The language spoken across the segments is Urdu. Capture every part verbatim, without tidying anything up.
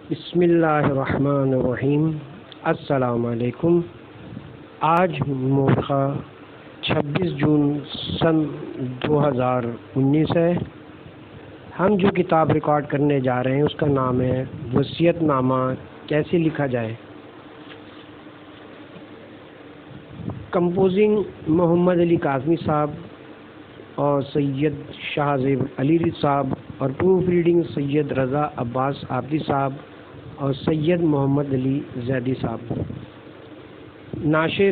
بسم اللہ الرحمن الرحیم۔ السلام علیکم۔ آج مورخہ چھبیس جون سن دو ہزار انیس ہے۔ ہم جو کتاب ریکارڈ کرنے جا رہے ہیں اس کا نام ہے وصیت نامہ کیسے لکھا جائے۔ کمپوزنگ محمد علی کاظمی صاحب اور سید شاہ زیب علی صاحب، اور پروف ریڈنگ سید رضا عباس عابدی صاحب اور سید محمد علی زیدی صاحب۔ ناشر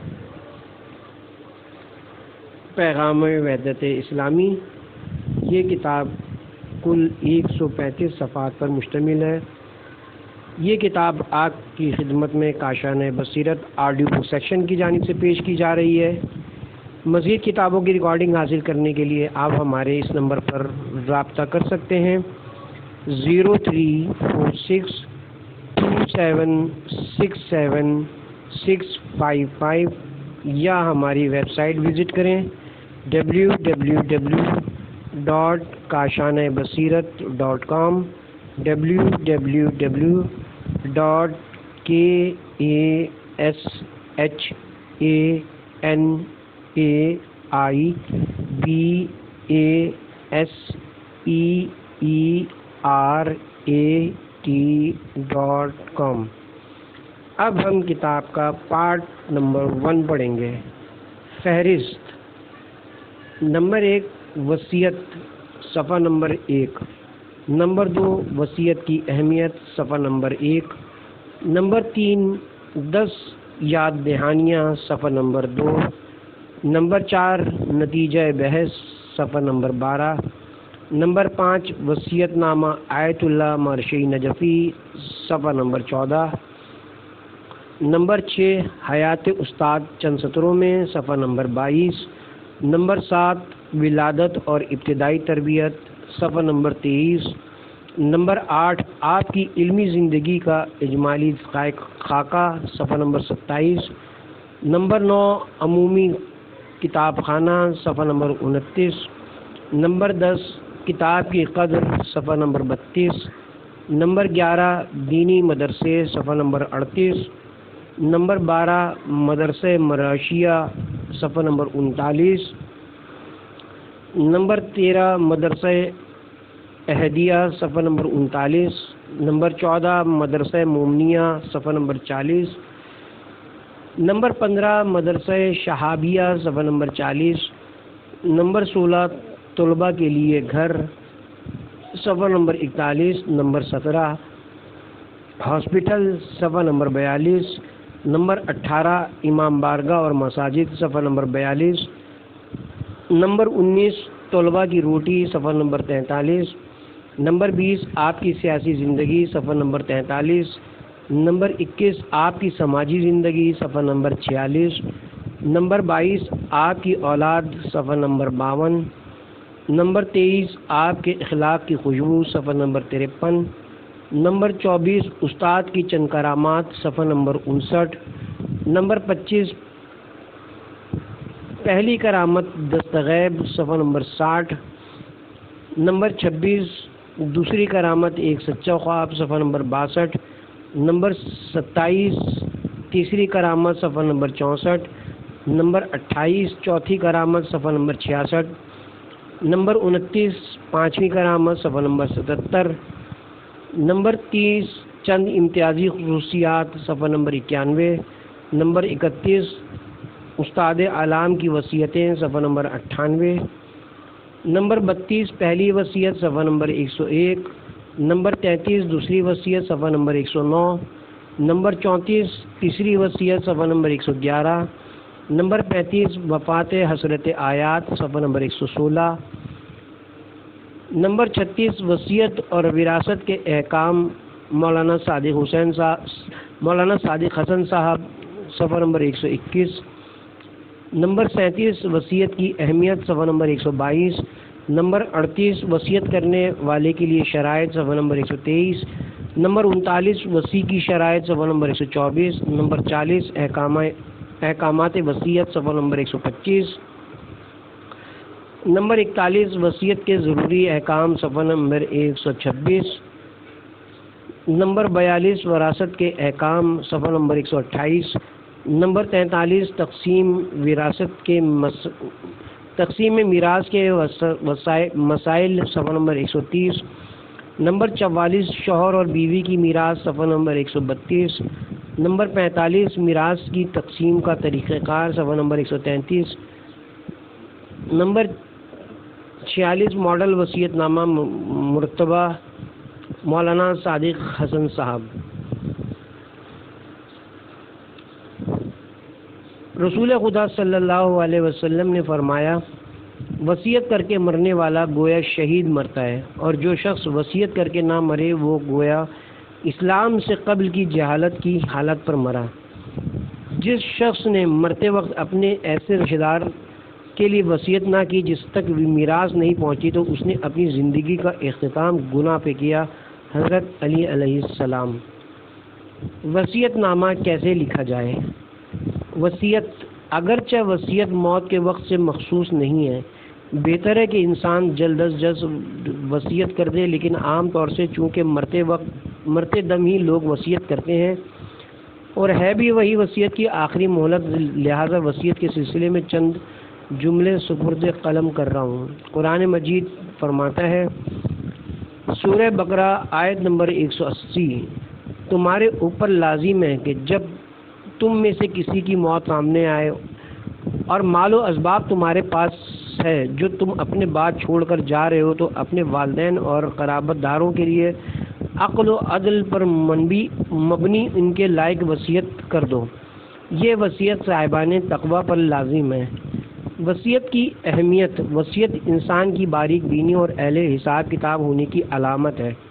پیغام وحدت اسلامی۔ یہ کتاب کل ایک سو پینتیس صفحات پر مشتمل ہے۔ یہ کتاب آپ کی خدمت میں کاشان بصیرت آڈیو بک سیکشن کی جانب سے پیش کی جا رہی ہے۔ مزید کتابوں کی ریکارڈنگ حاصل کرنے کے لیے آپ ہمارے اس نمبر پر رابطہ کر سکتے ہیں zero three four six two seven six seven six five five, یا ہماری ویب سائٹ وزٹ کریں W W W dot Kashan Basirat dot com, W W W dot K A S H A N A I B A S E E R A T dot com. اب ہم کتاب کا پارٹ نمبر ون پڑھیں گے۔ فہرست نمبر ایک، وصیت، صفحہ نمبر ایک۔ نمبر دو، وصیت کی اہمیت، صفحہ نمبر ایک۔ نمبر تین، دس یاد دہانیاں، صفحہ نمبر دو۔ نمبر چار، نتیجہ بحث، صفحہ نمبر بارہ۔ نمبر پانچ، وصیت نامہ آیت اللہ مرشی نجفی، صفحہ نمبر چودہ۔ نمبر چھ، حیات استاد چند سطروں میں، صفحہ نمبر بائیس۔ نمبر سات، ولادت اور ابتدائی تربیت، صفحہ نمبر تیئیس۔ نمبر آٹھ، آپ کی علمی زندگی کا اجمالی خاکہ، صفحہ نمبر ستائیس۔ نمبر نو، عمومی کتاب خانہ، صفحہ نمبر انتیس۔ نمبر دس، کتاب کی قدر، صفحہ نمبر بتیس۔ نمبر گیارہ، دینی مدرسے، صفحہ نمبر اڑتیس۔ نمبر بارہ، مدرسہ مراشیہ، صفحہ نمبر انتالیس۔ نمبر تیرہ، مدرسہ احدیہ، صفحہ نمبر انتالیس۔ نمبر چودہ، مدرسہ مومنیہ، صفحہ نمبر چالیس۔ نمبر پندرہ، مدرسہ شہابیہ، صفحہ نمبر چالیس۔ نمبر سولہ، طلباء کے لیے گھر، صفحہ نمبر اکتالیس۔ نمبر سترہ، ہاسپٹل، صفحہ نمبر بیالیس۔ نمبر اٹھارہ، امام بارگاہ اور مساجد، صفحہ نمبر بیالیس۔ نمبر انیس، طلباء کی روٹی، صفحہ نمبر تینتالیس۔ نمبر بیس، آپ کی سیاسی زندگی، صفحہ نمبر تینتالیس۔ نمبر اکیس، آپ کی سماجی زندگی، صفحہ نمبر چھیالیس۔ نمبر بائیس، آپ کی اولاد، صفحہ نمبر باون۔ نمبر تیئیس، آپ کے اخلاق کی خوشبو، صفحہ نمبر ترپن۔ نمبر چوبیس، استاد کی چند کرامات، صفحہ نمبر انسٹھ۔ نمبر پچیس، پہلی کرامت دستغیب، صفحہ نمبر ساٹھ۔ نمبر چھبیس، دوسری کرامت ایک سچا خواب، صفحہ نمبر باسٹھ۔ نمبر ستائیس، تیسری کرامت، صفحہ نمبر چونسٹھ۔ نمبر اٹھائیس، چوتھی کرامت، صفحہ نمبر چھیاسٹھ۔ نمبر انتیس، پانچویں کرامت، صفحہ نمبر ستتر۔ نمبر تیس، چند امتیازی خصوصیات، صفحہ نمبر اکیانوے۔ نمبر اکتیس، استاد اعلام کی وصیتیں، صفحہ نمبر اٹھانوے۔ نمبر بتیس، پہلی وصیت، صفحہ نمبر ایک سو ایک۔ نمبر تینتیس، دوسری وصیت، صفحہ نمبر ایک سو نو۔ نمبر چونتیس، تیسری وصیت، صفحہ نمبر ایک سو گیارہ۔ نمبر پینتیس، وفات حضرت آیات، صفحہ نمبر ایک سو سولہ۔ نمبر چھتیس، وصیت اور وراثت کے احکام، مولانا صادق حسین صاحب مولانا صادق حسن صاحب، صفحہ نمبر ایک سو اکیس۔ نمبر سینتیس، وصیت کی اہمیت، صفحہ نمبر ایک سو بائیس۔ نمبر اڑتیس، وصیت کرنے والے کے لیے شرائط، صفحہ نمبر ایک سو تیئیس۔ نمبر انتالیس، وصی کی شرائط، صفحہ نمبر ایک سو چوبیس۔ نمبر چالیس، احکامات وصیت، صفحہ نمبر ایک سو پچیس۔ نمبر اکتالیس، وصیت کے ضروری احکام، صفحہ نمبر ایک سو چھبیس۔ نمبر بیالیس وراثت کے احکام صفحہ نمبر ایک سو اٹھائیس، نمبر تینتالیس تقسیم وراثت کے مس... تقسیم میراث کے وسائل مسائل صفحہ نمبر ایک سو تیس، نمبر چوالیس شوہر اور بیوی کی میراث صفحہ نمبر ایک سو بتیس، نمبر پینتالیس میراث کی تقسیم کا طریقہ کار صفحہ نمبر ایک سو تینتیس، نمبر چھیالیس ماڈل وصیت نامہ مرتبہ مولانا صادق حسن صاحب۔ رسول خدا صلی اللہ علیہ وسلم نے فرمایا، وصیت کر کے مرنے والا گویا شہید مرتا ہے، اور جو شخص وصیت کر کے نہ مرے وہ گویا اسلام سے قبل کی جہالت کی حالت پر مرا۔ جس شخص نے مرتے وقت اپنے ایسے رشتہ دار کے لیے وصیت نہ کی جس تک میراث نہیں پہنچی تو اس نے اپنی زندگی کا اختتام گناہ پہ کیا۔ حضرت علی علیہ السلام۔ وصیت نامہ کیسے لکھا جائے؟ وصیت اگرچہ وصیت موت کے وقت سے مخصوص نہیں ہے، بہتر ہے کہ انسان جلد از جلد وصیت کر دے، لیکن عام طور سے چونکہ مرتے وقت مرتے دم ہی لوگ وصیت کرتے ہیں اور ہے بھی وہی وصیت کی آخری مہلت، لہذا وصیت کے سلسلے میں چند جملے سپرد قلم کر رہا ہوں۔ قرآن مجید فرماتا ہے، سورہ بقرہ آیت نمبر ایک سو اسی، تمہارے اوپر لازم ہے کہ جب تم میں سے کسی کی موت سامنے آئے اور مال و اسباب تمہارے پاس ہے جو تم اپنے بعد چھوڑ کر جا رہے ہو، تو اپنے والدین اور قرابت داروں کے لیے عقل و عدل پر منبی مبنی ان کے لائق وصیت کر دو۔ یہ وصیت صاحبان تقوی پر لازم ہے۔ وصیت کی اہمیت، وصیت انسان کی باریک بینی اور اہل حساب کتاب ہونے کی علامت ہے۔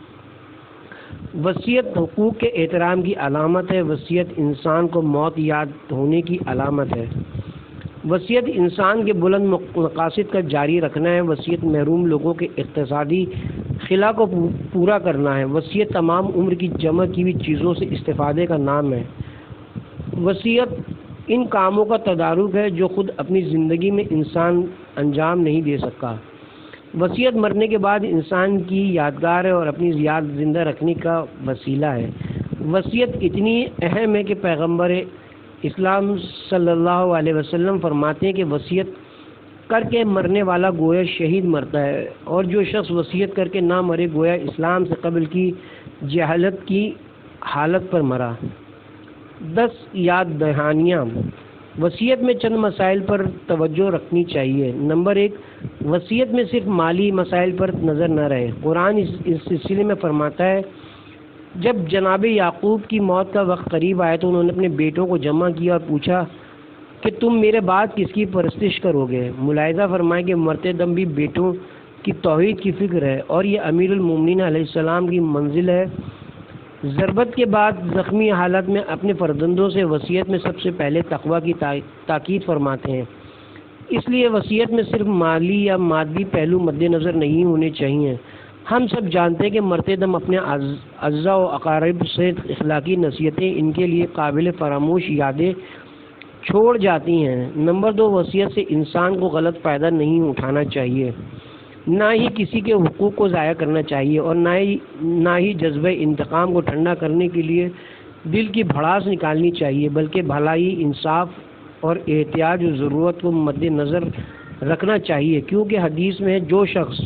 وصیت حقوق کے احترام کی علامت ہے۔ وصیت انسان کو موت یاد ہونے کی علامت ہے۔ وصیت انسان کے بلند مقاصد کا جاری رکھنا ہے۔ وصیت محروم لوگوں کے اقتصادی خلا کو پورا کرنا ہے۔ وصیت تمام عمر کی جمع کی ہوئی چیزوں سے استفادے کا نام ہے۔ وصیت ان کاموں کا تدارک ہے جو خود اپنی زندگی میں انسان انجام نہیں دے سکا۔ وصیت مرنے کے بعد انسان کی یادگار ہے اور اپنی یاد زندہ رکھنے کا وسیلہ ہے۔ وصیت اتنی اہم ہے کہ پیغمبر اسلام صلی اللہ علیہ وسلم فرماتے ہیں کہ وصیت کر کے مرنے والا گویا شہید مرتا ہے، اور جو شخص وصیت کر کے نہ مرے گویا اسلام سے قبل کی جہالت کی حالت پر مرا۔ دس یاد دہانیاں۔ وصیت میں چند مسائل پر توجہ رکھنی چاہیے۔ نمبر ایک، وصیت میں صرف مالی مسائل پر نظر نہ رہے۔ قرآن اس اس سلسلے میں فرماتا ہے، جب جناب یعقوب کی موت کا وقت قریب آیا تو انہوں نے اپنے بیٹوں کو جمع کیا اور پوچھا کہ تم میرے بعد کس کی پرستش کرو گے؟ ملاحظہ فرمائیں کہ مرتے دم بھی بیٹوں کی توحید کی فکر ہے، اور یہ امیر المومنین علیہ السلام کی منزل ہے۔ ضربت کے بعد زخمی حالت میں اپنے فرزندوں سے وصیت میں سب سے پہلے تقوی کی تاکید فرماتے ہیں۔ اس لیے وصیت میں صرف مالی یا مادی پہلو مد نظر نہیں ہونے چاہیے۔ ہم سب جانتے ہیں کہ مرتے دم اپنے اعزاء و اقارب سے اخلاقی نصیحتیں، ان کے لیے قابل فراموش یادیں چھوڑ جاتی ہیں۔ نمبر دو، وصیت سے انسان کو غلط فائدہ نہیں اٹھانا چاہیے، نہ ہی کسی کے حقوق کو ضائع کرنا چاہیے، اور نہ ہی نہ ہی جذبہ انتقام کو ٹھنڈا کرنے کے لیے دل کی بھڑاس نکالنی چاہیے، بلکہ بھلائی، انصاف اور احتیاط و ضرورت کو مد نظر رکھنا چاہیے، کیونکہ حدیث میں ہے، جو شخص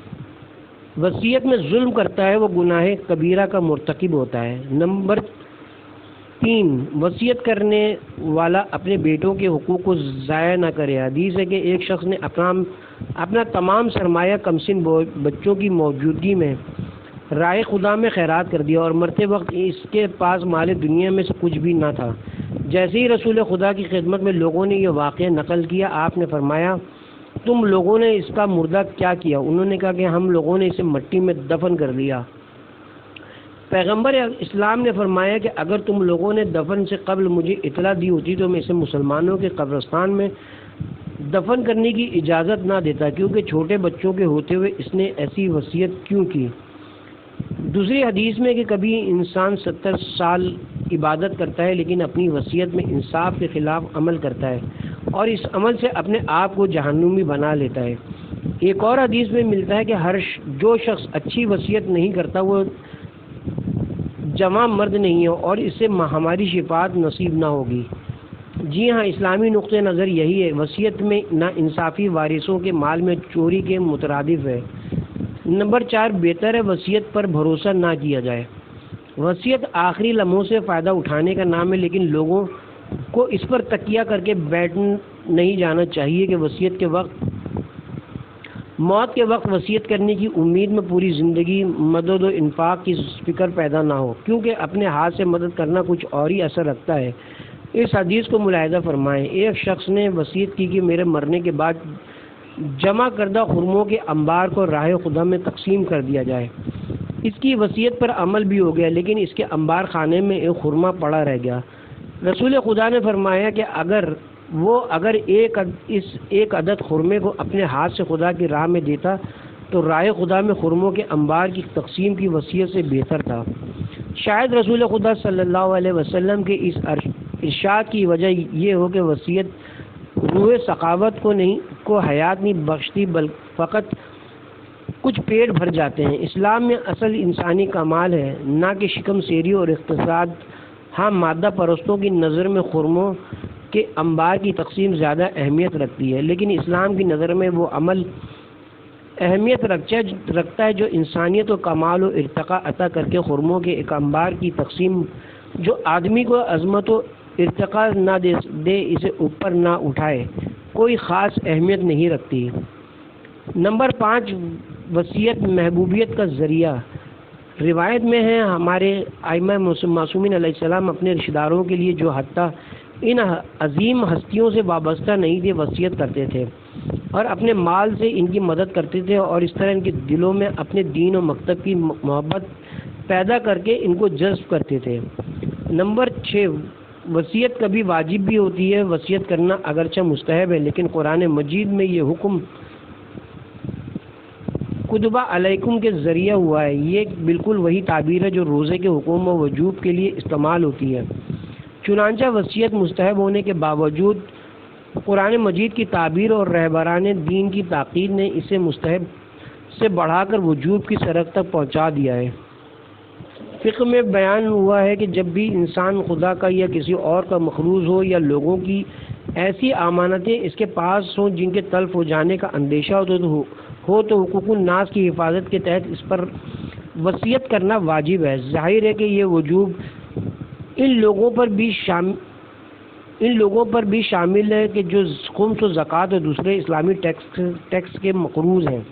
وصیت میں ظلم کرتا ہے وہ گناہ کبیرہ کا مرتکب ہوتا ہے۔ نمبر تین، وصیت کرنے والا اپنے بیٹوں کے حقوق کو ضائع نہ کرے۔ حدیث ہے کہ ایک شخص نے اپنا اپنا تمام سرمایہ کمسن بچوں کی موجودگی میں رائے خدا میں خیرات کر دیا، اور مرتے وقت اس کے پاس مال دنیا میں سے کچھ بھی نہ تھا۔ جیسے ہی رسول خدا کی خدمت میں لوگوں نے یہ واقعہ نقل کیا، آپ نے فرمایا، تم لوگوں نے اس کا مردہ کیا کیا؟ انہوں نے کہا کہ ہم لوگوں نے اسے مٹی میں دفن کر دیا۔ پیغمبر اسلام نے فرمایا کہ اگر تم لوگوں نے دفن سے قبل مجھے اطلاع دی ہوتی تو میں اسے مسلمانوں کے قبرستان میں دفن کرنے کی اجازت نہ دیتا، کیونکہ چھوٹے بچوں کے ہوتے ہوئے اس نے ایسی وصیت کیوں کی؟ دوسری حدیث میں کہ کبھی انسان ستر سال عبادت کرتا ہے لیکن اپنی وصیت میں انصاف کے خلاف عمل کرتا ہے اور اس عمل سے اپنے آپ کو جہنمی بنا لیتا ہے۔ ایک اور حدیث میں ملتا ہے کہ ہر جو شخص اچھی وصیت نہیں کرتا وہ جمع مرد نہیں ہے اور اس سے ہماری شفاعت نصیب نہ ہوگی۔ جی ہاں، اسلامی نقطۂ نظر یہی ہے۔ وصیت میں نا انصافی وارثوں کے مال میں چوری کے مترادف ہے۔ نمبر چار، بہتر ہے وصیت پر بھروسہ نہ کیا جائے۔ وصیت آخری لمحوں سے فائدہ اٹھانے کا نام ہے، لیکن لوگوں کو اس پر تکیہ کر کے بیٹھ نہیں جانا چاہیے کہ وصیت کے وقت موت کے وقت وصیت کرنے کی امید میں پوری زندگی مدد و انفاق کی فکر پیدا نہ ہو، کیونکہ اپنے ہاتھ سے مدد کرنا کچھ اور ہی اثر رکھتا ہے۔ اس حدیث کو ملاحظہ فرمائیں۔ ایک شخص نے وصیت کی کہ میرے مرنے کے بعد جمع کردہ خرموں کے انبار کو راہ خدا میں تقسیم کر دیا جائے۔ اس کی وصیت پر عمل بھی ہو گیا، لیکن اس کے انبار خانے میں ایک خرمہ پڑا رہ گیا۔ رسول خدا نے فرمایا کہ اگر وہ اگر ایک اس ایک عدد خرمے کو اپنے ہاتھ سے خدا کی راہ میں دیتا تو راہ خدا میں خرموں کے انبار کی تقسیم کی وصیت سے بہتر تھا۔ شاید رسول خدا صلی اللہ علیہ وسلم کے اس ارشاد کی وجہ یہ ہو کہ وصیت روح سخاوت کو نہیں کو حیات نہیں بخشتی، بلکہ فقط کچھ پیٹ بھر جاتے ہیں۔ اسلام میں اصل انسانی کمال ہے، نہ کہ شکم سیری اور اقتصاد۔ ہاں، مادہ پرستوں کی نظر میں خرموں کے انبار کی تقسیم زیادہ اہمیت رکھتی ہے، لیکن اسلام کی نظر میں وہ عمل اہمیت رکھتا ہے جو انسانیت و کمال و ارتقاء عطا کر کے خرموں کے ایک انبار کی تقسیم جو آدمی کو عظمت و ارتقاء نہ دے, دے اسے اوپر نہ اٹھائے، کوئی خاص اہمیت نہیں رکھتی۔ نمبر پانچ، وصیت محبوبیت کا ذریعہ۔ روایت میں ہے ہمارے ائمہ معصومین علیہ السلام اپنے رشتہ داروں کے لیے جو حتیٰ ان عظیم ہستیوں سے وابستہ نہیں تھے وصیت کرتے تھے اور اپنے مال سے ان کی مدد کرتے تھے، اور اس طرح ان کے دلوں میں اپنے دین و مکتب کی محبت پیدا کر کے ان کو جذب کرتے تھے۔ نمبر چھ، وصیت کبھی واجب بھی ہوتی ہے۔ وصیت کرنا اگرچہ مستحب ہے، لیکن قرآن مجید میں یہ حکم کتبہ علیکم کے ذریعہ ہوا ہے۔ یہ بالکل وہی تعبیر ہے جو روزے کے حکم و وجوب کے لیے استعمال ہوتی ہے۔ چنانچہ وصیت مستحب ہونے کے باوجود قرآن مجید کی تعبیر اور رہبران دین کی تاکید نے اسے مستحب سے بڑھا کر وجوب کی سرحد تک پہنچا دیا ہے۔ فقہ میں بیان ہوا ہے کہ جب بھی انسان خدا کا یا کسی اور کا مخلوق ہو یا لوگوں کی ایسی امانتیں اس کے پاس ہوں جن کے تلف ہو جانے کا اندیشہ ہو تو ہو تو حقوق الناس کی حفاظت کے تحت اس پر وصیت کرنا واجب ہے۔ ظاہر ہے کہ یہ وجوب ان لوگوں پر بھی شامل ان لوگوں پر بھی شامل ہے کہ جو خمس و زکوٰۃ اور دوسرے اسلامی ٹیکس ٹیکس کے مقروض ہیں۔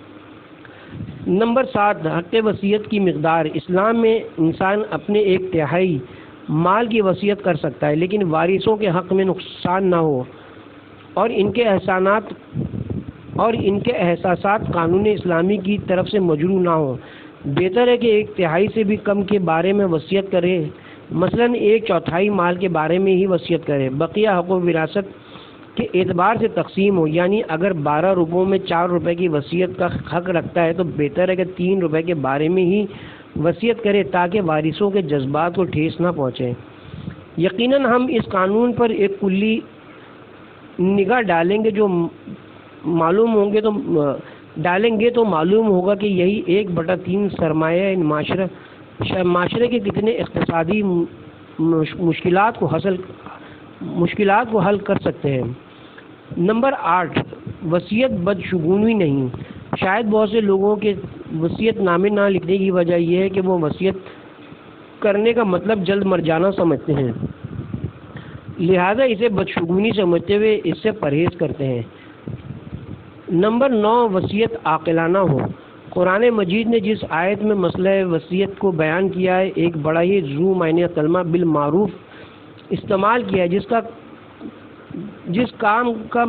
نمبر سات، حق وصیت کی مقدار۔ اسلام میں انسان اپنے ایک تہائی مال کی وصیت کر سکتا ہے، لیکن وارثوں کے حق میں نقصان نہ ہو اور ان کے احسانات اور ان کے احساسات قانون اسلامی کی طرف سے مجروح نہ ہو۔ بہتر ہے کہ ایک تہائی سے بھی کم کے بارے میں وصیت کرے، مثلا ایک چوتھائی مال کے بارے میں ہی وصیت کرے۔ بقیہ حق و وراثت کے اعتبار سے تقسیم ہو، یعنی اگر بارہ روپوں میں چار روپے کی وصیت کا حق رکھتا ہے تو بہتر ہے کہ تین روپے کے بارے میں ہی وصیت کرے تاکہ وارثوں کے جذبات کو ٹھیس نہ پہنچے۔ یقیناً ہم اس قانون پر ایک کلی نگاہ ڈالیں گے جو معلوم ہوں گے تو ڈالیں گے تو معلوم ہوگا کہ یہی ایک بٹا تین سرمایہ معاشرہ معاشرے کے کتنے اقتصادی مشکلات کو حاصل مشکلات کو حل کر سکتے ہیں۔ نمبر آٹھ، وصیت بدشگونی نہیں۔ شاید بہت سے لوگوں کے وصیت نامے نہ لکھنے کی وجہ یہ ہے کہ وہ وصیت کرنے کا مطلب جلد مر جانا سمجھتے ہیں، لہذا اسے بدشگونی سمجھتے ہوئے اس سے پرہیز کرتے ہیں۔ نمبر نو، وصیت عاقلانہ ہو۔ قرآن مجید نے جس آیت میں مسئلہ وصیت کو بیان کیا ہے، ایک بڑا ہی ذو معنی کلمہ بالمعروف استعمال کیا ہے، جس کا جس کام کا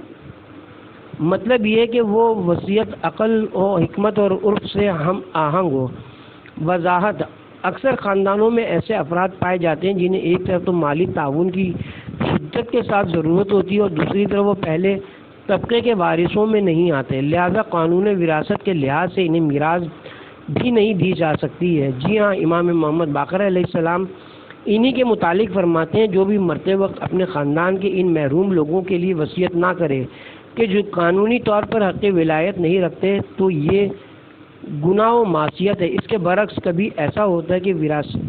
مطلب یہ ہے کہ وہ وصیت عقل و حکمت اور عرف سے ہم آہنگ ہو۔ وضاحت: اکثر خاندانوں میں ایسے افراد پائے جاتے ہیں جنہیں ایک طرف تو مالی تعاون کی شدت کے ساتھ ضرورت ہوتی ہے اور دوسری طرف وہ پہلے طبقے کے وارثوں میں نہیں آتے، لہذا قانون وراثت کے لحاظ سے انہیں میراث بھی نہیں دی جا سکتی ہے۔ جی ہاں، امام محمد باقر علیہ السلام انہی کے متعلق فرماتے ہیں، جو بھی مرتے وقت اپنے خاندان کے ان محروم لوگوں کے لیے وصیت نہ کرے کہ جو قانونی طور پر حق ولایت نہیں رکھتے تو یہ گناہ و معصیت ہے۔ اس کے برعکس کبھی ایسا ہوتا ہے کہ وراثت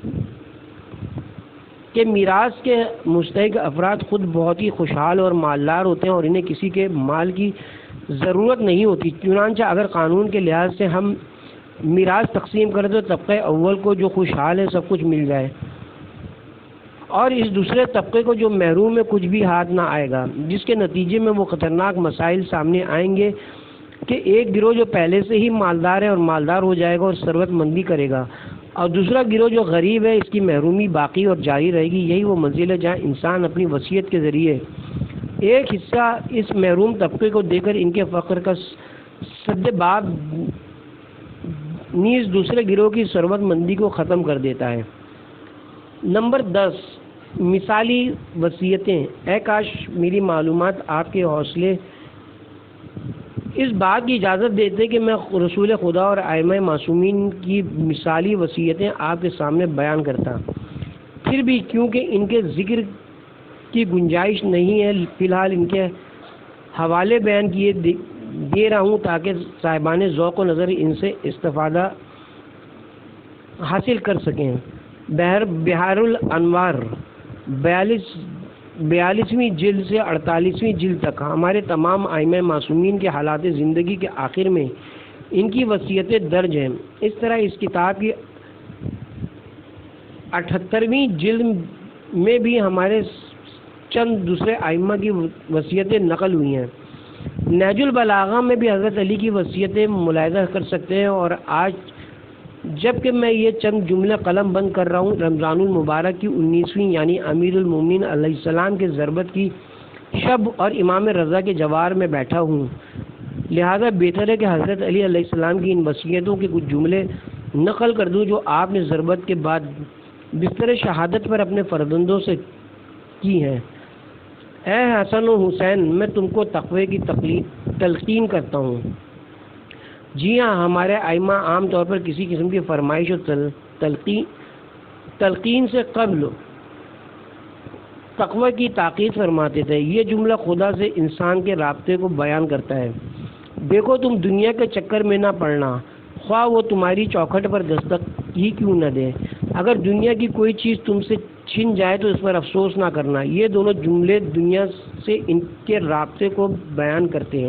کہ میراث کے مستحق افراد خود بہت ہی خوشحال اور مالدار ہوتے ہیں اور انہیں کسی کے مال کی ضرورت نہیں ہوتی۔ چنانچہ اگر قانون کے لحاظ سے ہم میراث تقسیم کریں تو طبقہ اول کو جو خوشحال ہے سب کچھ مل جائے اور اس دوسرے طبقے کو جو محروم ہے کچھ بھی ہاتھ نہ آئے گا، جس کے نتیجے میں وہ خطرناک مسائل سامنے آئیں گے کہ ایک گروہ جو پہلے سے ہی مالدار ہے اور مالدار ہو جائے گا اور ثروت مندی کرے گا، اور دوسرا گروہ جو غریب ہے اس کی محرومی باقی اور جاری رہے گی۔ یہی وہ منزل ہے جہاں انسان اپنی وصیت کے ذریعے ایک حصہ اس محروم طبقے کو دے کر ان کے فقر کا سد باب نیز دوسرے گروہ کی ثروت مندی کو ختم کر دیتا ہے۔ نمبر دس، مثالی وصیتیں۔ اے کاش میری معلومات آپ کے حوصلے اس بات کی اجازت دیتے کہ میں رسول خدا اور ائمہ معصومین کی مثالی وصیتیں آپ کے سامنے بیان کرتا، پھر بھی کیونکہ ان کے ذکر کی گنجائش نہیں ہے فی الحال ان کے حوالے بیان کیے دے رہا ہوں تاکہ صاحبان ذوق و نظر ان سے استفادہ حاصل کر سکیں۔ بہر بہار الانوار بیالیس بیالیسویں جلد سے اڑتالیسویں جلد تک ہمارے تمام ائمہ معصومین کے حالات زندگی کے آخر میں ان کی وصیتیں درج ہیں۔ اس طرح اس کتاب کی اٹھہترویں جلد میں بھی ہمارے چند دوسرے ائمہ کی وصیتیں نقل ہوئی ہیں۔ نہج البلاغہ میں بھی حضرت علی کی وصیتیں ملاحظہ کر سکتے ہیں، اور آج جب کہ میں یہ چند جملے قلم بند کر رہا ہوں رمضان المبارک کی انیسویں یعنی امیر المومنین علیہ السلام کے ضربت کی شب اور امام رضا کے جوار میں بیٹھا ہوں، لہذا بہتر ہے کہ حضرت علی علیہ السلام کی ان وصیتوں کے کچھ جملے نقل کر دوں جو آپ نے ضربت کے بعد بستر شہادت پر اپنے فرزندوں سے کی ہیں۔ اے حسن و حسین، میں تم کو تقوی کی تلقین کرتا ہوں۔ جی ہاں، ہمارے ائمہ عام طور پر کسی قسم کی فرمائش و تلقین تلقین سے قبل تقوی کی تاکید فرماتے تھے۔ یہ جملہ خدا سے انسان کے رابطے کو بیان کرتا ہے۔ دیکھو تم دنیا کے چکر میں نہ پڑنا، خواہ وہ تمہاری چوکھٹ پر دستک ہی کیوں نہ دے۔ اگر دنیا کی کوئی چیز تم سے چھن جائے تو اس پر افسوس نہ کرنا۔ یہ دونوں جملے دنیا سے ان کے رابطے کو بیان کرتے ہیں۔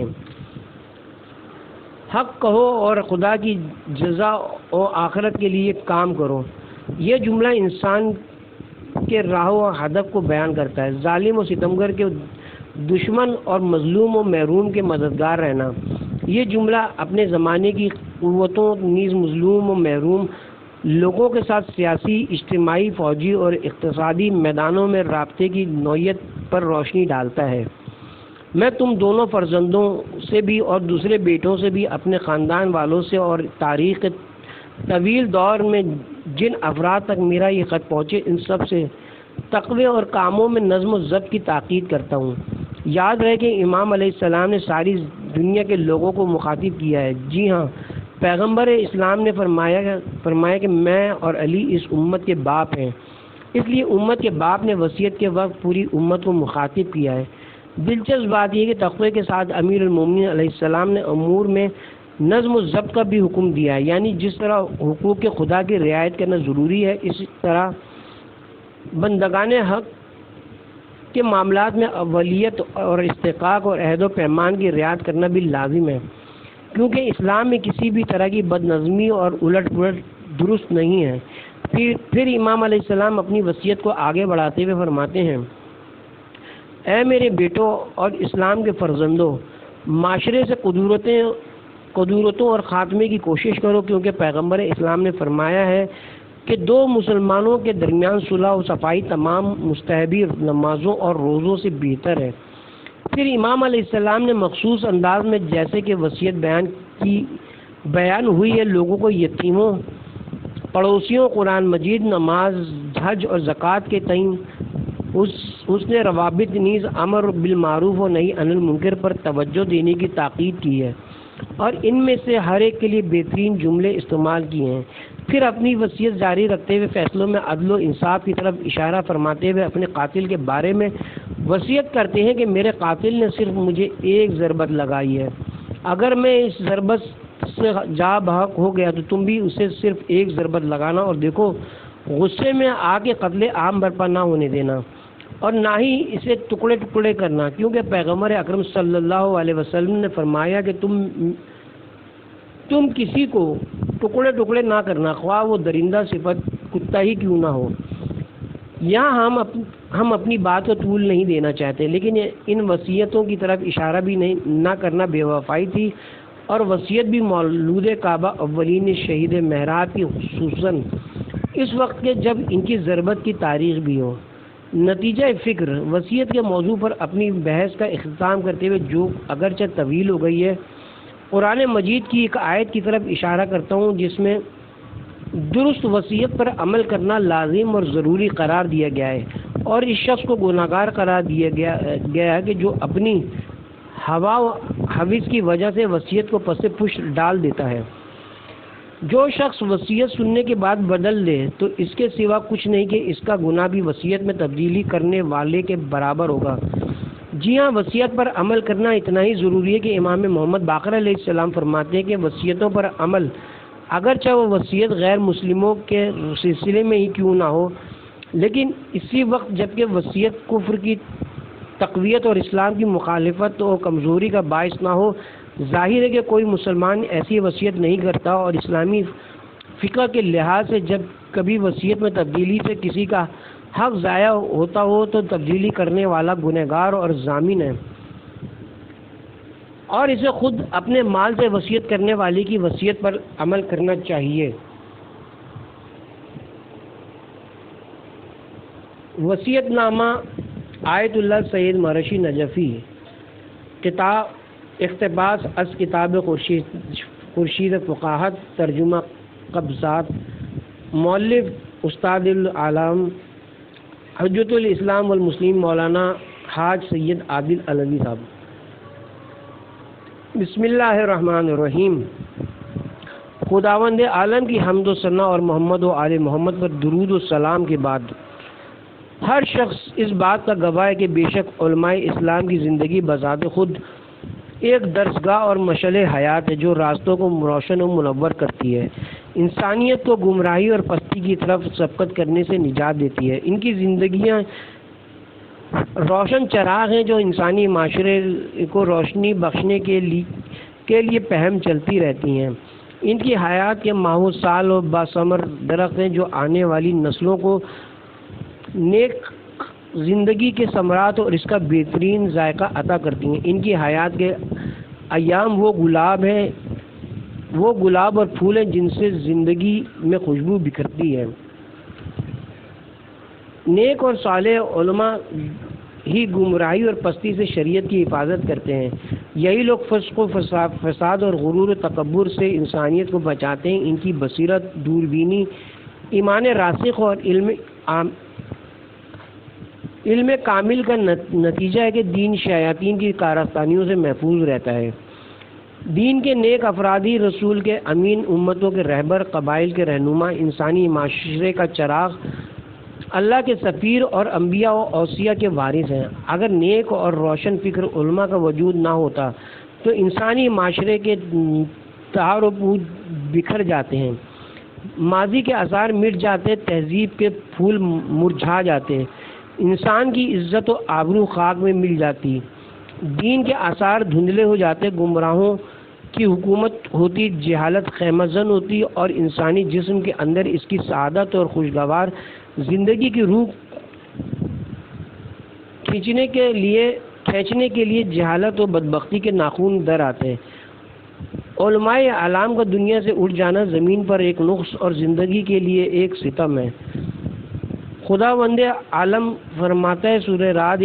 حق کہو اور خدا کی جزا و آخرت کے لیے کام کرو۔ یہ جملہ انسان کے راہ و ہدف کو بیان کرتا ہے۔ ظالم و ستمگر کے دشمن اور مظلوم و محروم کے مددگار رہنا۔ یہ جملہ اپنے زمانے کی قوتوں نیز مظلوم و محروم لوگوں کے ساتھ سیاسی، اجتماعی، فوجی اور اقتصادی میدانوں میں رابطے کی نوعیت پر روشنی ڈالتا ہے۔ میں تم دونوں فرزندوں سے بھی اور دوسرے بیٹوں سے بھی، اپنے خاندان والوں سے اور تاریخ طویل دور میں جن افراد تک میرا یہ خط پہنچے ان سب سے تقوی اور کاموں میں نظم و ضبط کی تاکید کرتا ہوں۔ یاد رہے کہ امام علیہ السلام نے ساری دنیا کے لوگوں کو مخاطب کیا ہے۔ جی ہاں، پیغمبر اسلام نے فرمایا فرمایا کہ میں اور علی اس امت کے باپ ہیں، اس لیے امت کے باپ نے وصیت کے وقت پوری امت کو مخاطب کیا ہے۔ دلچسپ بات یہ کہ تقوی کے ساتھ امیر المومنین علیہ السلام نے امور میں نظم و ضبط کا بھی حکم دیا ہے، یعنی جس طرح حقوق خدا کی رعایت کرنا ضروری ہے، اسی طرح بندگان حق کے معاملات میں اولیت اور استحقاق اور عہد و پیمان کی رعایت کرنا بھی لازم ہے، کیونکہ اسلام میں کسی بھی طرح کی بد نظمی اور الٹ پلٹ درست نہیں ہے۔ پھر پھر امام علیہ السلام اپنی وصیت کو آگے بڑھاتے ہوئے فرماتے ہیں، اے میرے بیٹوں اور اسلام کے فرزندوں، معاشرے سے قدورتیں قدورتوں اور خاتمے کی کوشش کرو، کیونکہ پیغمبر اسلام نے فرمایا ہے کہ دو مسلمانوں کے درمیان صلح و صفائی تمام مستحبی نمازوں اور روزوں سے بہتر ہے۔ پھر امام علیہ السلام نے مخصوص انداز میں جیسے کہ وصیت بیان کی بیان ہوئی ہے، لوگوں کو یتیموں، پڑوسیوں، قرآن مجید، نماز، حج اور زکوٰۃ کے تئیں اس اس نے روابط نیز امر بالمعروف و نہی عن المنکر پر توجہ دینے کی تاکید کی ہے، اور ان میں سے ہر ایک کے لیے بہترین جملے استعمال کیے ہیں۔ پھر اپنی وصیت جاری رکھتے ہوئے فیصلوں میں عدل و انصاف کی طرف اشارہ فرماتے ہوئے اپنے قاتل کے بارے میں وصیت کرتے ہیں کہ میرے قاتل نے صرف مجھے ایک ضربت لگائی ہے، اگر میں اس ضربت سے جا بحق ہو گیا تو تم بھی اسے صرف ایک ضربت لگانا اور دیکھو غصے میں آ کے قتل عام برپا نہ ہونے دینا اور نہ ہی اسے ٹکڑے ٹکڑے کرنا، کیونکہ پیغمبر اکرم صلی اللہ علیہ وسلم نے فرمایا کہ تم تم کسی کو ٹکڑے ٹکڑے نہ کرنا، خواہ وہ درندہ صفت کتا ہی کیوں نہ ہو۔ یہاں ہم اپ ہم اپنی بات کو طول نہیں دینا چاہتے، لیکن ان وصیتوں کی طرف اشارہ بھی نہیں نہ کرنا بے وفائی تھی، اور وصیت بھی مولود کعبہ اولین شہید مہرات کی، خصوصاً اس وقت کے جب ان کی ضربت کی تاریخ بھی ہو۔ نتیجہ فکر وصیت کے موضوع پر اپنی بحث کا اختتام کرتے ہوئے، جو اگرچہ طویل ہو گئی ہے، قرآن مجید کی ایک آیت کی طرف اشارہ کرتا ہوں جس میں درست وصیت پر عمل کرنا لازم اور ضروری قرار دیا گیا ہے، اور اس شخص کو گناہگار قرار دیا گیا گیا ہے کہ جو اپنی ہوا و حوث کی وجہ سے وصیت کو پس پش ڈال دیتا ہے۔ جو شخص وصیت سننے کے بعد بدل دے تو اس کے سوا کچھ نہیں کہ اس کا گناہ بھی وصیت میں تبدیلی کرنے والے کے برابر ہوگا۔ جی ہاں، وصیت پر عمل کرنا اتنا ہی ضروری ہے کہ امام محمد باقر علیہ السلام فرماتے ہیں کہ وصیتوں پر عمل، اگرچہ وہ وصیت غیر مسلموں کے سلسلے میں ہی کیوں نہ ہو، لیکن اسی وقت جبکہ وصیت کفر کی تقویت اور اسلام کی مخالفت اور کمزوری کا باعث نہ ہو، ظاہر ہے کہ کوئی مسلمان ایسی وصیت نہیں کرتا، اور اسلامی فقہ کے لحاظ سے جب کبھی وصیت میں تبدیلی سے کسی کا حق ضائع ہوتا ہو تو تبدیلی کرنے والا گنہگار اور ضامن ہے، اور اسے خود اپنے مال سے وصیت کرنے والے کی وصیت پر عمل کرنا چاہیے۔ وصیت نامہ آیت اللہ سید مرشی نجفی، کتاب اقتباس از کتاب خورشید خورشید فقاہت، ترجمہ قبضات، مؤلف استاد العالم حجت الاسلام والمسلمین مولانا حاج سید عادل علوی صاحب۔ بسم اللہ الرحمن الرحیم۔ خداوند عالم کی حمد و ثنا اور محمد و آل محمد پر درود و سلام کے بعد، ہر شخص اس بات کا گواہ ہے کہ بے شک علماء اسلام کی زندگی بذات خود ایک درسگاہ اور مشعل حیات ہے جو راستوں کو روشن و منور کرتی ہے، انسانیت کو گمراہی اور پستی کی طرف سبقت کرنے سے نجات دیتی ہے۔ ان کی زندگیاں روشن چراغ ہیں جو انسانی معاشرے کو روشنی بخشنے کے لیے کے لیے پہم چلتی رہتی ہیں۔ ان کی حیات کے ماحول سال اور باثمر درخت ہیں جو آنے والی نسلوں کو نیک زندگی کے ثمرات اور اس کا بہترین ذائقہ عطا کرتی ہیں۔ ان کی حیات کے ایام وہ گلاب ہیں وہ گلاب اور پھول ہیں جن سے زندگی میں خوشبو بکھرتی ہے۔ نیک اور صالح علماء ہی گمراہی اور پستی سے شریعت کی حفاظت کرتے ہیں۔ یہی لوگ فسق و فساد اور غرور و تکبر سے انسانیت کو بچاتے ہیں۔ ان کی بصیرت، دوربینی، ایمان راسخ اور علم عام علم کامل کا نتیجہ ہے کہ دین شیاطین کی کارستانیوں سے محفوظ رہتا ہے۔ دین کے نیک افرادی، رسول کے امین، امتوں کے رہبر، قبائل کے رہنما، انسانی معاشرے کا چراغ، اللہ کے سفیر اور انبیاء و اوصیاء کے وارث ہیں۔ اگر نیک اور روشن فکر علماء کا وجود نہ ہوتا تو انسانی معاشرے کے تار و پود بکھر جاتے ہیں، ماضی کے آثار مٹ جاتے، تہذیب کے پھول مرجھا جاتے، انسان کی عزت و آبرو خاک میں مل جاتی، دین کے آثار دھندلے ہو جاتے، گمراہوں کی حکومت ہوتی، جہالت خیمہ زن ہوتی، اور انسانی جسم کے اندر اس کی سعادت اور خوشگوار زندگی کی روح کھینچنے کے لیے کھینچنے کے لیے جہالت و بدبختی کے ناخون در آتے ہیں۔ علماء اعلام کا دنیا سے اٹھ جانا زمین پر ایک نقص اور زندگی کے لیے ایک ستم ہے۔ خداوند عالم فرماتا ہے سورہ رعد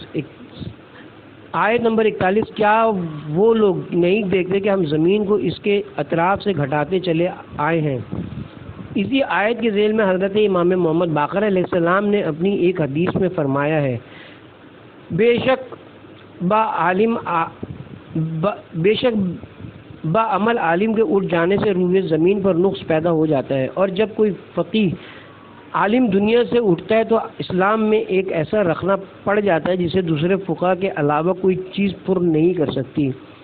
آیت نمبر اکتالیس، کیا وہ لوگ نہیں دیکھتے کہ ہم زمین کو اس کے اطراف سے گھٹاتے چلے آئے ہیں؟ اسی آیت کے ذیل میں حضرت امام محمد باقر علیہ السلام نے اپنی ایک حدیث میں فرمایا ہے، بے شک با عالم با بے شک با عمل عالم کے اٹھ جانے سے روئے زمین پر نقص پیدا ہو جاتا ہے، اور جب کوئی فقیہ عالم دنیا سے اٹھتا ہے تو اسلام میں ایک ایسا رکھنا پڑ جاتا ہے جسے دوسرے فقہ کے علاوہ کوئی چیز پر نہیں کر سکتی۔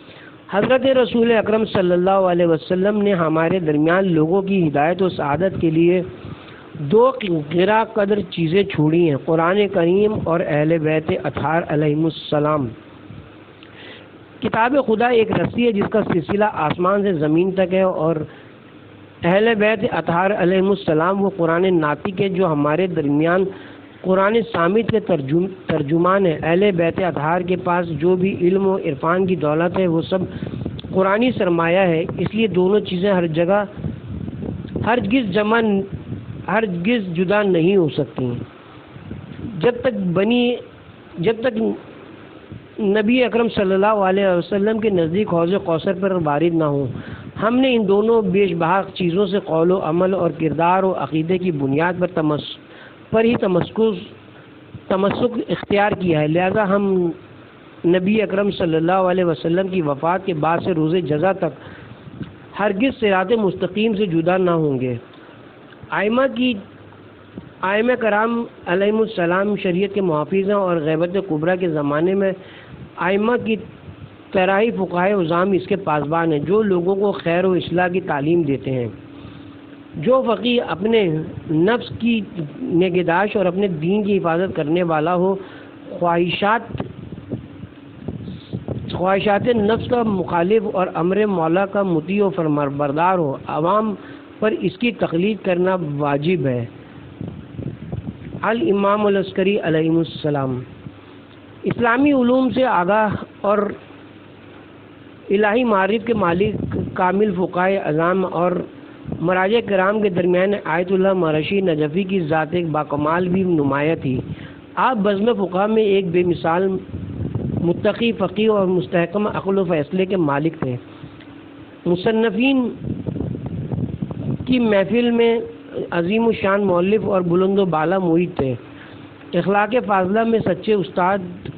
حضرت رسول اکرم صلی اللہ علیہ وسلم نے ہمارے درمیان لوگوں کی ہدایت و سعادت کے لیے دو غرا قدر چیزیں چھوڑی ہیں، قرآن کریم اور اہل بیت اطہار علیہم السلام۔ کتاب خدا ایک رسی ہے جس کا سلسلہ آسمان سے زمین تک ہے، اور اہل بیت اطہار علیہم السلام وہ قرآن ناطق ہے جو ہمارے درمیان قرآن صامت کے ترجم ترجمان ہے۔ اہل بیت اطہار کے پاس جو بھی علم و عرفان کی دولت ہے وہ سب قرآنی سرمایہ ہے، اس لیے دونوں چیزیں ہر جگہ ہرگز جمع ہرگز جدا نہیں ہو سکتی جب تک بنی جب تک نبی اکرم صلی اللہ علیہ وسلم کے نزدیک حوض کوثر پر وارد نہ ہوں۔ ہم نے ان دونوں بیش بہا چیزوں سے قول و عمل اور کردار و عقیدے کی بنیاد پر تمس پر ہی تمسک تمسک اختیار کیا ہے، لہذا ہم نبی اکرم صلی اللہ علیہ وسلم کی وفات کے بعد سے روز جزا تک ہرگز صراط مستقیم سے جدا نہ ہوں گے۔ ائمہ کی ائمہ کرام علیہم السلام شریعت کے محافظ ہیں، اور غیبت کبریٰ کے زمانے میں ائمہ کی طرح ہی فقہائے عظام اس کے پاسبان ہیں جو لوگوں کو خیر و اصلاح کی تعلیم دیتے ہیں۔ جو فقیہ اپنے نفس کی نگہداشت اور اپنے دین کی حفاظت کرنے والا ہو، خواہشات خواہشات نفس کا مخالف اور امر مولا کا مطیع و فرمانبردار ہو، عوام پر اس کی تقلید کرنا واجب ہے۔ الامام العسکری علیہ السلام اسلامی علوم سے آگاہ اور الہی معارف کے مالک کامل فقہائے اعظام اور مراجع کرام کے درمیان آیت اللہ مرشی نجفی کی ذات ایک باکمال بھی نمایاں تھی۔ آپ بزم فقہ میں ایک بے مثال متقی فقیہ اور مستحکم عقل و فیصلے کے مالک تھے۔ مصنفین کی محفل میں عظیم الشان مؤلف اور بلند و بالا محیط تھے۔ اخلاق فاضلہ میں سچے استاد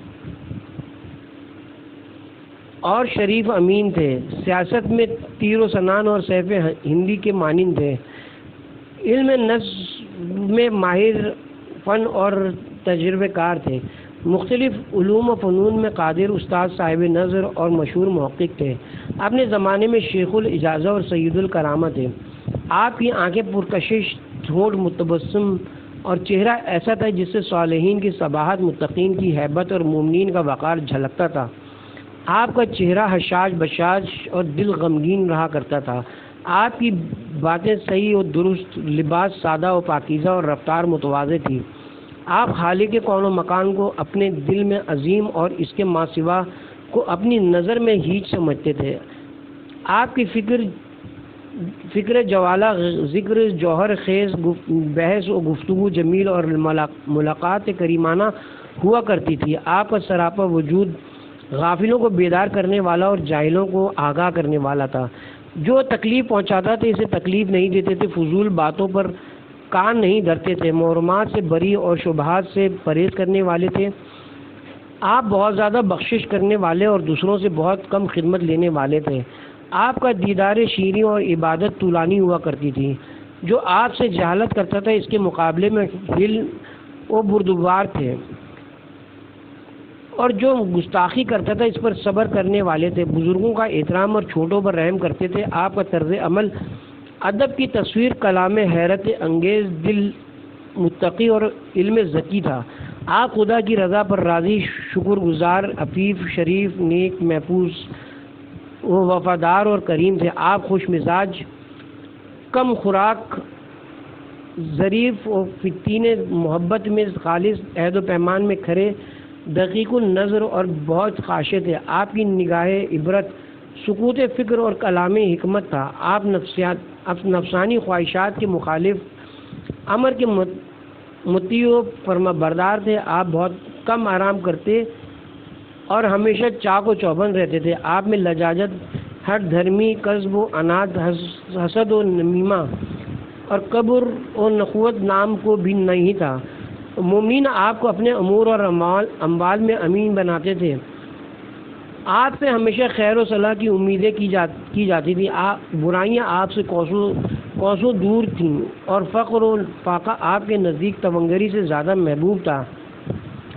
اور شریف امین تھے۔ سیاست میں تیر و سنان اور سیف ہندی کے مانند تھے۔ علم نفس میں ماہر فن اور تجربہ کار تھے۔ مختلف علوم و فنون میں قادر استاد، صاحب نظر اور مشہور محقق تھے۔ اپنے زمانے میں شیخ الاجازہ اور سید الکرامہ تھے۔ آپ کی آنکھیں پرکشش، ہونٹ متبسم اور چہرہ ایسا تھا جس سے صالحین کی صباحت، متقین کی ہیبت اور مومنین کا وقار جھلکتا تھا۔ آپ کا چہرہ حشاش بشاش اور دل غمگین رہا کرتا تھا۔ آپ کی باتیں صحیح اور درست، لباس سادہ و پاکیزہ اور رفتار متواضع تھی۔ آپ خالق کون و مکان کو اپنے دل میں عظیم اور اس کے ماں سوا کو اپنی نظر میں ہیچ سمجھتے تھے۔ آپ کی فکر فکر جوالہ، ذکر جوہر خیز، بحث و گفتگو جمیل اور ملاقات کریمانہ ہوا کرتی تھی۔ آپ کا سراپا وجود غافلوں کو بیدار کرنے والا اور جاہلوں کو آگاہ کرنے والا تھا۔ جو تکلیف پہنچاتا تھا اسے تکلیف نہیں دیتے تھے، فضول باتوں پر کان نہیں دھرتے تھے، محرمات سے بری اور شبہات سے پرہیز کرنے والے تھے۔ آپ بہت زیادہ بخشش کرنے والے اور دوسروں سے بہت کم خدمت لینے والے تھے۔ آپ کا دیدار شیریں اور عبادت طولانی ہوا کرتی تھی۔ جو آپ سے جہالت کرتا تھا اس کے مقابلے میں حلم و بردبار تھے، اور جو گستاخی کرتا تھا اس پر صبر کرنے والے تھے۔ بزرگوں کا احترام اور چھوٹوں پر رحم کرتے تھے۔ آپ کا طرز عمل ادب کی تصویر، کلام حیرت انگیز، دل متقی اور علم ذکی تھا۔ آپ خدا کی رضا پر راضی، شکر گزار، عفیف، شریف، نیک، محفوظ، وفادار اور کریم تھے۔ آپ خوش مزاج، کم خوراک، ظریف و فتین محبت میں خالص، عہد و پیمان میں کھرے، دقیق النظر اور بہت خاشع تھے۔ آپ کی نگاہ عبرت، سکوت فکر اور کلام حکمت تھا۔ آپ نفسیات نفسانی خواہشات کے مخالف، امر کے مطیع و فرما بردار تھے۔ آپ بہت کم آرام کرتے اور ہمیشہ چاق و چوبند رہتے تھے۔ آپ میں لجاجت، ہٹ دھرمی، کذب و عناد، حسد و نمیمہ اور کبر و نخوت نام کو بھی نہیں تھا۔ مومنین آپ کو اپنے امور اور اموال میں امین بناتے تھے۔ آپ سے ہمیشہ خیر و صلاح کی امیدیں کی جات کی جاتی تھیں۔ آپ برائیاں آپ سے کوسوں کوسوں دور تھیں، اور فقر و فاقہ آپ کے نزدیک تونگری سے زیادہ محبوب تھا۔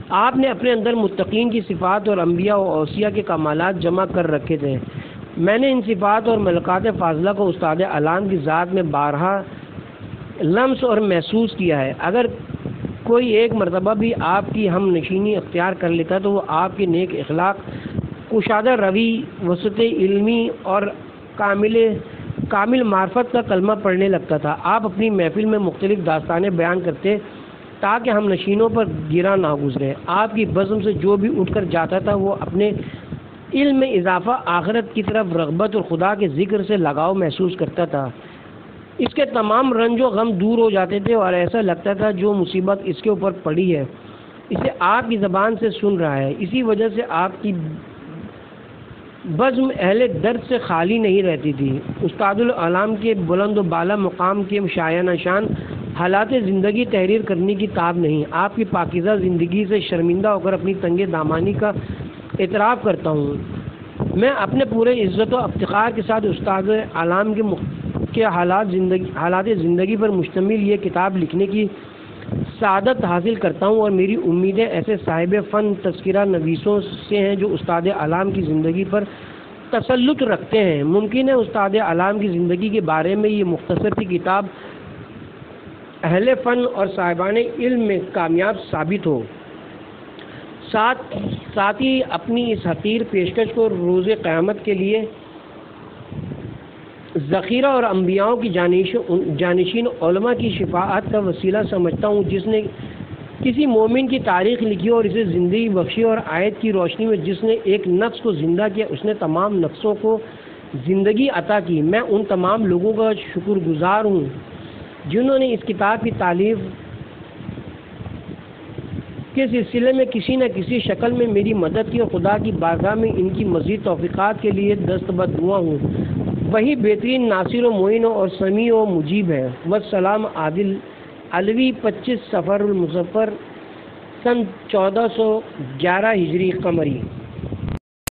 آپ نے اپنے اندر متقین کی صفات اور انبیاء و اوصیاء کے کمالات جمع کر رکھے تھے۔ میں نے ان صفات اور ملکات فاضلہ کو استاد عالم کی ذات میں بارہا لمس اور محسوس کیا ہے۔ اگر کوئی ایک مرتبہ بھی آپ کی ہم نشینی اختیار کر لیتا تو وہ آپ کے نیک اخلاق، کشادہ روی، وسعت علمی اور کامل کامل معرفت کا کلمہ پڑھنے لگتا تھا۔ آپ اپنی محفل میں مختلف داستانیں بیان کرتے تاکہ ہم نشینوں پر گرا نہ گزرے۔ آپ کی بزم سے جو بھی اٹھ کر جاتا تھا وہ اپنے علم میں اضافہ، آخرت کی طرف رغبت اور خدا کے ذکر سے لگاؤ محسوس کرتا تھا۔ اس کے تمام رنج و غم دور ہو جاتے تھے اور ایسا لگتا تھا جو مصیبت اس کے اوپر پڑی ہے اسے آپ کی زبان سے سن رہا ہے۔ اسی وجہ سے آپ کی بزم اہل درد سے خالی نہیں رہتی تھی۔ استاد العالم کے بلند و بالا مقام کے شایانہ شان حالات زندگی تحریر کرنے کی تاب نہیں۔ آپ کی پاکیزہ زندگی سے شرمندہ ہو کر اپنی تنگ دامانی کا اعتراف کرتا ہوں۔ میں اپنے پورے عزت و افتخار کے ساتھ استاد عالم کے کے حالات زندگی حالات زندگی پر مشتمل یہ کتاب لکھنے کی سعادت حاصل کرتا ہوں، اور میری امیدیں ایسے صاحب فن تذکرہ نویسوں سے ہیں جو استاد عالم کی زندگی پر تسلط رکھتے ہیں۔ ممکن ہے استاد عالم کی زندگی کے بارے میں یہ مختصر سی کتاب اہل فن اور صاحبان علم میں کامیاب ثابت ہو۔ ساتھ ساتھ ہی اپنی اس حقیر پیشکش کو روز قیامت کے لیے ذخیرہ اور انبیاؤں کی جانشین علماء کی شفاعت کا وسیلہ سمجھتا ہوں، جس نے کسی مومن کی تاریخ لکھی اور اسے زندگی بخشی، اور آیت کی روشنی میں جس نے ایک نفس کو زندہ کیا اس نے تمام نفسوں کو زندگی عطا کی۔ میں ان تمام لوگوں کا شکر گزار ہوں جنہوں نے اس کتاب کی تالیف کے سلسلے میں کسی نہ کسی شکل میں میری مدد کی، اور خدا کی بارگاہ میں ان کی مزید توفیقات کے لیے دستبد دعا ہوں۔ وہی بہترین ناصر و معین اور سمیع و مجیب ہے۔ والسلام عادل علوی پچیس سفر المظفر سن چودہ سو گیارہ ہجری قمری۔